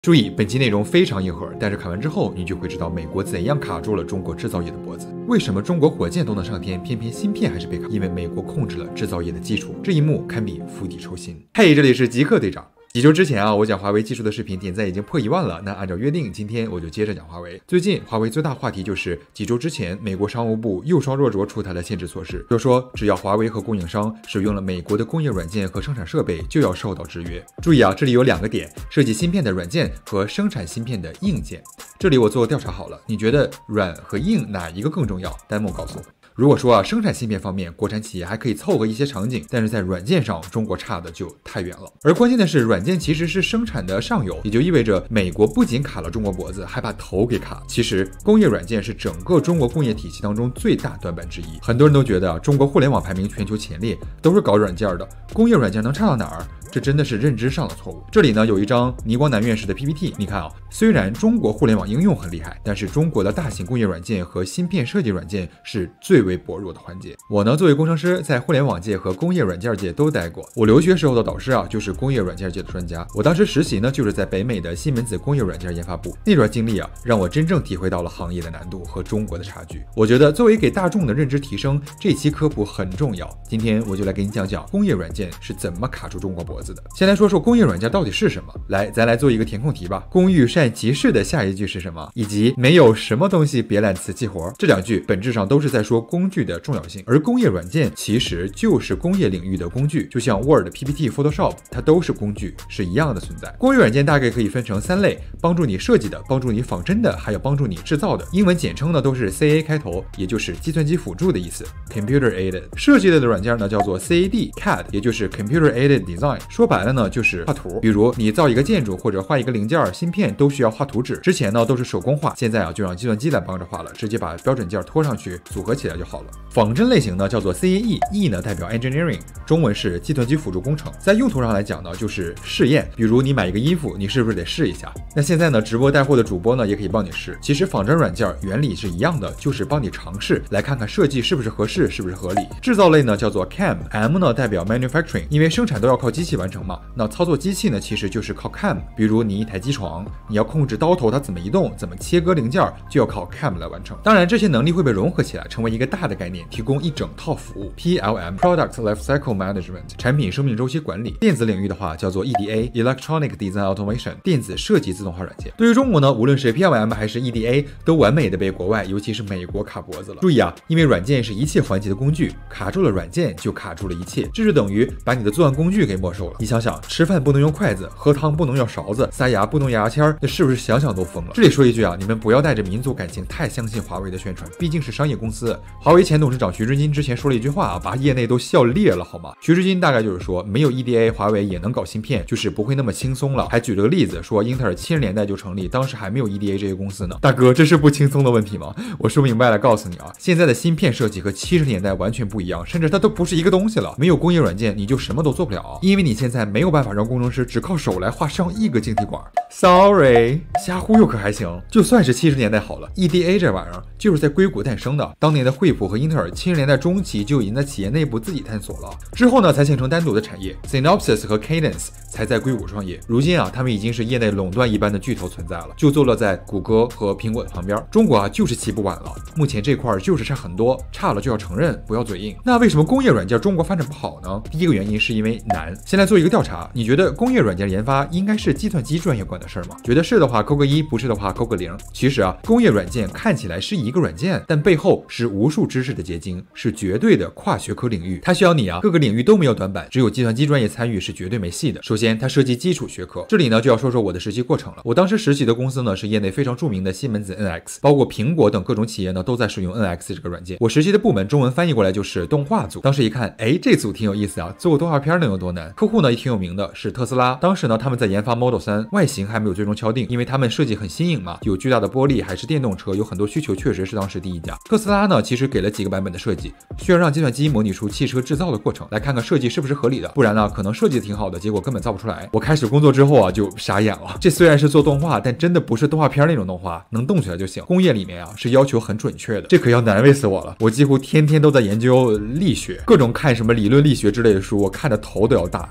注意，本期内容非常硬核，但是看完之后，你就会知道美国怎样卡住了中国制造业的脖子。为什么中国火箭都能上天，偏偏芯片还是被卡？因为美国控制了制造业的基础。这一幕堪比釜底抽薪。嘿，这里是极客队长。几周之前我讲华为技术的视频点赞已经破1万了。那按照约定，今天我就接着讲华为。最近华为最大话题就是几周之前，美国商务部又双若卓出台了限制措施，就说只要华为和供应商使用了美国的工业软件和生产设备，就要受到制约。注意这里有2个点：设计芯片的软件和生产芯片的硬件。这里我做调查好了，你觉得软和硬哪一个更重要？弹幕告诉我。如果说生产芯片方面，国产企业还可以凑合一些场景，但是在软件上，中国差的就太远了。而关键的是，软件其实是生产的上游，也就意味着美国不仅卡了中国脖子，还把头给卡了。其实，工业软件是整个中国工业体系当中最大短板之一。很多人都觉得中国互联网排名全球前列，都是搞软件的，工业软件能差到哪儿？这真的是认知上的错误。这里呢有一张倪光南院士的 PPT， 你看虽然中国互联网应用很厉害，但是中国的大型工业软件和芯片设计软件是最为薄弱的环节。我呢作为工程师，在互联网界和工业软件界都待过。我留学时候的导师就是工业软件界的专家。我当时实习呢就是在北美的西门子工业软件研发部。那段经历让我真正体会到了行业的难度和中国的差距。我觉得作为给大众的认知提升，这期科普很重要。今天我就来给你讲讲工业软件是怎么卡住中国脖子。先来说说工业软件到底是什么。咱来做一个填空题吧。工欲善其事的下一句是什么？以及没有什么东西别揽瓷器活。这2句本质上都是在说工具的重要性，而工业软件其实就是工业领域的工具，就像 Word、PPT、Photoshop 它都是工具，是一样的存在。工业软件大概可以分成3类：帮助你设计的、帮助你仿真的，还有帮助你制造的。英文简称呢都是 CA 开头，也就是计算机辅助的意思 Computer Aided。 设计类的软件呢叫做 CAD， 也就是 Computer Aided Design。 说白了呢就是画图。比如你造一个建筑或者画一个零件芯片都需要画图纸，之前呢都是手工画，现在就让计算机来帮着画了，直接把标准件拖上去组合起来就好了。仿真类型呢叫做 CAE， 呢代表 Engineering， 中文是计算机辅助工程。在用途上来讲呢就是试验，比如你买一个衣服，你是不是得试一下？那现在呢直播带货的主播呢也可以帮你试。其实仿真软件原理是一样的，就是帮你尝试，来看看设计是不是合适，是不是合理。制造类呢叫做 CAM， 呢代表 Manufacturing， 因为生产都要靠机器完成嘛，那操作机器呢其实就是靠 CAM。 比如你一台机床，你要控制刀头它怎么移动，怎么切割零件，就要靠 CAM 来完成。当然这些能力会被融合起来，成为一个大的概念，提供一整套服务。 PLM Product Life Cycle Management， 产品生命周期管理。电子领域的话叫做 EDA Electronic Design Automation， 电子设计自动化软件。对于中国呢，无论是 PLM 还是 EDA 都完美的被国外尤其是美国卡脖子了。注意因为软件是一切环节的工具，卡住了软件就卡住了一切，这就等于把你的作案工具给没收了。你想想，吃饭不能用筷子，喝汤不能用勺子，塞牙不能用牙签，那是不是想想都疯了？这里说一句你们不要带着民族感情太相信华为的宣传，毕竟是商业公司。华为前董事长徐志金之前说了一句话把业内都笑裂了好吗？徐志金大概就是说，没有 EDA 华为也能搞芯片，就是不会那么轻松了。还举了个例子说，英特尔70年代就成立，当时还没有 EDA 这些公司呢。大哥，这是不轻松的问题吗？我说明白了告诉你现在的芯片设计和70年代完全不一样，甚至它都不是一个东西了。没有工业软件你就什么都做不了，因为你现在没有办法让工程师只靠手来画上亿个晶体管。 Sorry， 瞎忽悠可还行。就算是70年代好了， EDA 这玩意儿就是在硅谷诞生的。当年的惠普和英特尔70年代中期就已经在企业内部自己探索了，之后呢才形成单独的产业。 Synopsys 和 Cadence 才在硅谷创业，如今他们已经是业内垄断一般的巨头存在了，就坐落在谷歌和苹果的旁边。中国就是起步晚了，目前这块就是差很多，差了就要承认，不要嘴硬。那为什么工业软件中国发展不好呢？第一个原因是因为难。先来做一个调查，你觉得工业软件研发应该是计算机专业管的事儿吗？觉得是的话扣个1，不是的话扣个0。其实工业软件看起来是一个软件，但背后是无数知识的结晶，是绝对的跨学科领域。它需要你各个领域都没有短板，只有计算机专业参与是绝对没戏的。首先它涉及基础学科，这里呢就要说说我的实习过程了。我当时实习的公司呢是业内非常著名的西门子 NX， 包括苹果等各种企业呢都在使用 NX 这个软件。我实习的部门中文翻译过来就是动画组。当时一看，这组挺有意思做个动画片能有多难？客户呢也挺有名的，是特斯拉。当时呢他们在研发 Model 3，外形还没有最终敲定，因为他们设计很新颖嘛，有巨大的玻璃，还是电动车，有很多需求，确实是当时第一家。特斯拉呢其实给了几个版本的设计，需要让计算机模拟出汽车制造的过程，来看看设计是不是合理的，不然呢可能设计的挺好的，结果根本造不出来。我开始工作之后就傻眼了，这虽然是做动画，但真的不是动画片那种动画，能动起来就行。工业里面是要求很准确的，这可要难为死我了。我几乎天天都在研究力学，各种看什么理论力学之类的书，我看着头都要大了。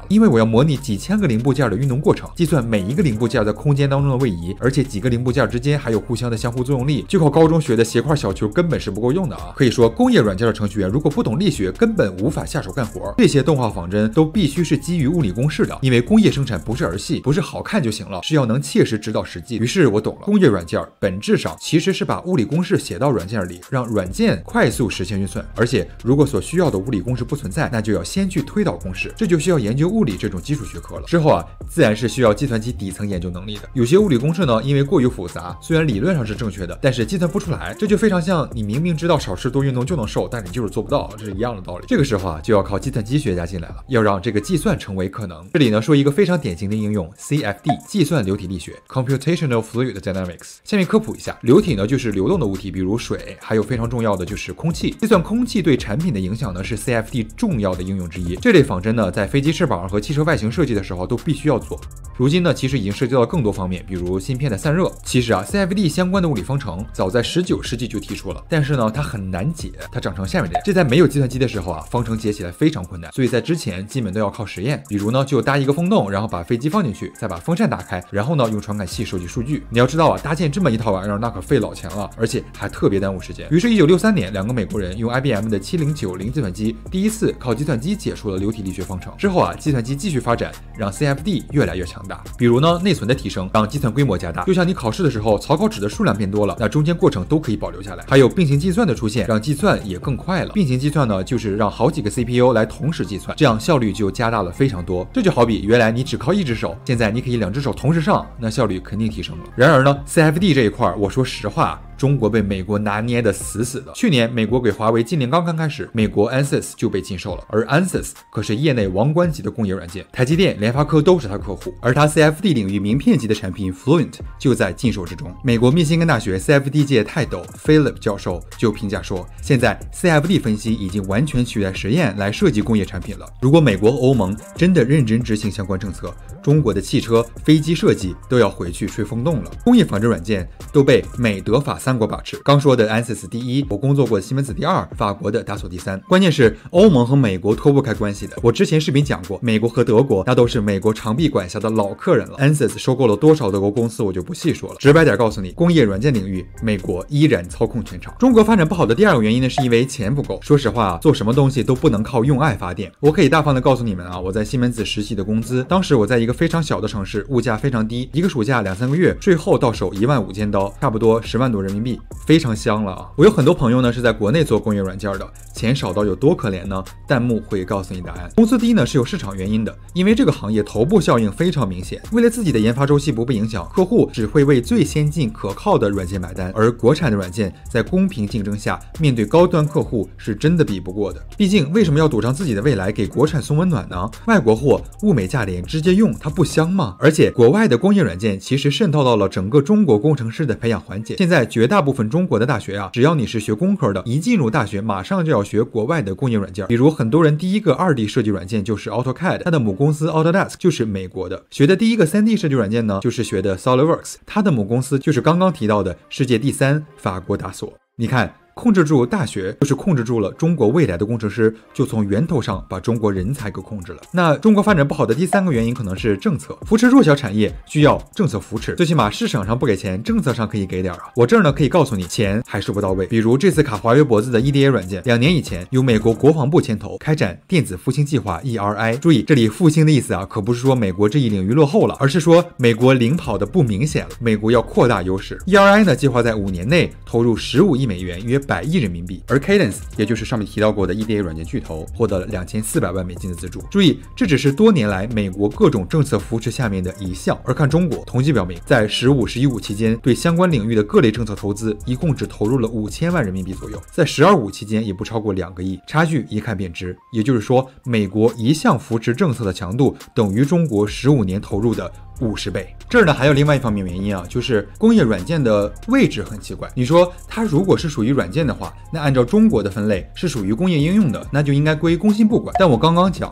因为我要模拟几千个零部件的运动过程，计算每一个零部件在空间当中的位移，而且几个零部件之间还有互相的相互作用力，就靠高中学的斜块小球根本是不够用的啊！可以说，工业软件的程序员如果不懂力学，根本无法下手干活。这些动画仿真都必须是基于物理公式的，因为工业生产不是儿戏，不是好看就行了，是要能切实指导实际。于是我懂了，工业软件本质上其实是把物理公式写到软件里，让软件快速实现运算。而且如果所需要的物理公式不存在，那就要先去推导公式，这就需要研究物理这种基础学科了。之后啊，自然是需要计算机底层研究能力的。有些物理公式呢，因为过于复杂，虽然理论上是正确的，但是计算不出来，这就非常像你明明知道少吃多运动就能瘦，但你就是做不到，这是一样的道理。这个时候啊，就要靠计算机学家进来了，要让这个计算成为可能。这里呢说一个非常典型的应用 CFD 计算流体力学 Computational Fluid Dynamics。下面科普一下，流体呢就是流动的物体，比如水，还有非常重要的就是空气。计算空气对产品的影响呢是 CFD 重要的应用之一。这类仿真呢在飞机翅膀和汽车外形设计的时候都必须要做。如今呢其实已经涉及到更多方面，比如芯片的散热。其实啊 CFD 相关的物理方程早在19世纪就提出了，但是呢它很难解，它长成下面这样。这在没有计算机的时候啊，方程解起来非常困难，所以在之前基本都要靠实验。比如呢就搭一个风洞，然后把飞机放进去，再把风扇打开，然后呢用传感器收集数据。你要知道啊，搭建这么一套玩意儿那可费老钱了，而且还特别耽误时间。于是1963年两个美国人用 IBM 的7090计算机第一次靠计算机解出了流体力学方程。之后啊计算机继续发展，让 CFD 越来越强大。比如呢内存的提升让计算规模加大，就像你考试的时候草稿纸的数量变多了，那中间过程都可以保留下来。还有并行计算的出现，让计算也更快了。并行计算呢就是让好几个 CPU 来同时计算，这样效率就加大了非常多。这就好比原来你只靠一只手，现在你可以两只手同时上，那效率肯定提升了。然而呢 CFD 这一块我说实话，中国被美国拿捏的死死的。去年美国给华为禁令刚刚开始，美国 ANSYS 就被禁售了，而 ANSYS 可是业内王冠级的工业软件，台积电、联发科都是它客户，而它 CFD 领域名片级的产品 Fluent 就在禁售之中。美国密歇根大学 CFD 界泰斗 Philip 教授就评价说，现在 CFD 分析已经完全取代实验来设计工业产品了。如果美国和欧盟真的认真执行相关政策，中国的汽车、飞机设计都要回去吹风洞了。工业仿真软件都被美德法3国把持。刚说的 ANSYS 第一，我工作过的西门子第2，法国的达索第3。关键是欧盟和美国脱不开关系的。我之前视频讲过，美国和德国那都是美国长臂管辖的老客人了。ANSYS 收购了多少德国公司我就不细说了。直白点告诉你，工业软件领域，美国依然操控全场。中国发展不好的第2个原因呢，是因为钱不够。说实话，做什么东西都不能靠用爱发电。我可以大方的告诉你们啊，我在西门子实习的工资，当时我在一个非常小的城市，物价非常低，一个暑假2-3个月，税后到手15000刀，差不多10万多人民币，非常香了啊！我有很多朋友呢是在国内做工业软件的，钱少到有多可怜呢？弹幕会告诉你答案。工资低呢是有市场原因的，因为这个行业头部效应非常明显。为了自己的研发周期不被影响，客户只会为最先进可靠的软件买单，而国产的软件在公平竞争下，面对高端客户是真的比不过的。毕竟为什么要赌上自己的未来给国产送温暖呢？外国货物美价廉，直接用它不香吗？而且国外的工业软件其实渗透到了整个中国工程师的培养环节。现在绝大部分中国的大学啊，只要你是学工科的，一进入大学马上就要学国外的工业软件。比如很多人第一个2D 设计软件就是 AutoCAD， 它的母公司 Autodesk 就是美国的。学的第一个3D 设计软件呢，就是学的 SolidWorks， 它的母公司就是刚刚提到的世界第3法国达索。你看，控制住大学，就是控制住了中国未来的工程师，就从源头上把中国人才给控制了。那中国发展不好的第3个原因可能是政策，扶持弱小产业需要政策扶持，最起码市场上不给钱，政策上可以给点啊。我这儿呢可以告诉你，钱还是不到位。比如这次卡华为脖子的 EDA 软件，2年以前由美国国防部牵头开展电子复兴计划 ERI。注意，这里复兴的意思啊，可不是说美国这一领域落后了，而是说美国领跑的不明显了，美国要扩大优势。ERI 呢计划在5年内投入15亿美元，约100亿人民币。而 Cadence 也就是上面提到过的 EDA 软件巨头，获得了2400万美金的资助。注意，这只是多年来美国各种政策扶持下面的一项。而看中国，统计表明，在15、15期间，对相关领域的各类政策投资一共只投入了5000万人民币左右，在12、15期间也不超过2个亿，差距一看便知。也就是说，美国一项扶持政策的强度等于中国15年投入的50倍。这儿呢还有另外一方面原因啊，就是工业软件的位置很奇怪。你说它如果是属于软件的话，那按照中国的分类是属于工业应用的，那就应该归工信部管。但我刚刚讲了，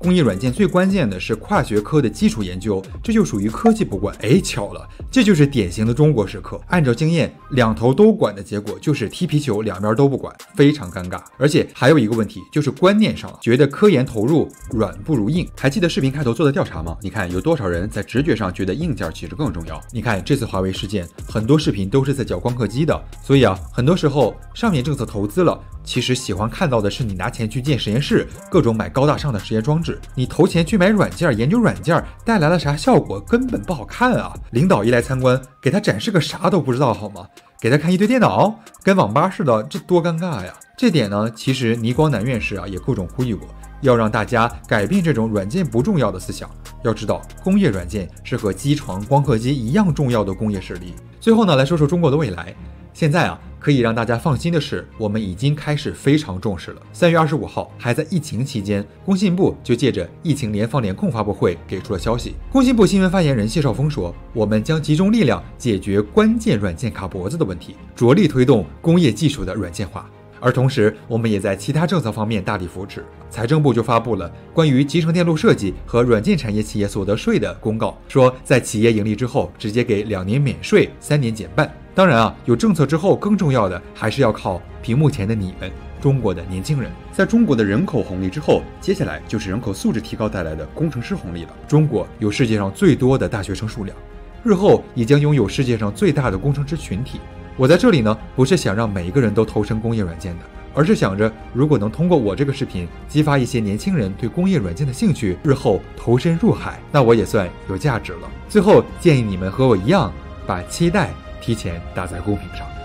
工业软件最关键的是跨学科的基础研究，这就属于科技不管。哎，巧了，这就是典型的中国时刻。按照经验，两头都管的结果就是踢皮球两边都不管，非常尴尬。而且还有一个问题，就是观念上觉得科研投入软不如硬。还记得视频开头做的调查吗？你看有多少人在直觉上觉得硬件其实更重要。你看这次华为事件，很多视频都是在讲光刻机的，所以很多时候上面政策投资了，其实喜欢看到的是你拿钱去建实验室，各种买高大上的实验装置。你投钱去买软件研究软件带来了啥效果，根本不好看啊！领导一来参观，给他展示个啥都不知道好吗？给他看一堆电脑，跟网吧似的，这多尴尬呀！这点呢，其实倪光南院士也各种呼吁过，要让大家改变这种软件不重要的思想。要知道，工业软件是和机床、光刻机一样重要的工业实力。最后呢，来说说中国的未来。现在可以让大家放心的是，我们已经开始非常重视了。3月25号，还在疫情期间，工信部就借着疫情联防联控发布会给出了消息。工信部新闻发言人谢少峰说，我们将集中力量解决关键软件卡脖子的问题，着力推动工业技术的软件化。而同时，我们也在其他政策方面大力扶持。财政部就发布了关于集成电路设计和软件产业企业所得税的公告，说在企业盈利之后，直接给2年免税，3年减半。当然有政策之后，更重要的还是要靠屏幕前的你们，中国的年轻人。在中国的人口红利之后，接下来就是人口素质提高带来的工程师红利了。中国有世界上最多的大学生数量，日后也将拥有世界上最大的工程师群体。我在这里呢，不是想让每一个人都投身工业软件的，而是想着如果能通过我这个视频激发一些年轻人对工业软件的兴趣，日后投身入海，那我也算有价值了。最后建议你们和我一样，把期待提前打在公屏上。